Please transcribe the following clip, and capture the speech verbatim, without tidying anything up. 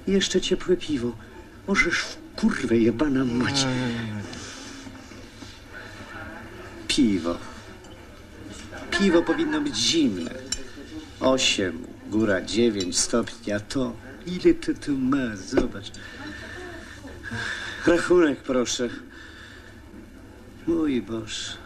I jeszcze ciepłe piwo. Możesz w kurwę jebana mać. Piwo. Piwo powinno być zimne. Osiem, góra dziewięć stopni, a to... Ile to tu ma? Zobacz. Rachunek, proszę. Mój Boże.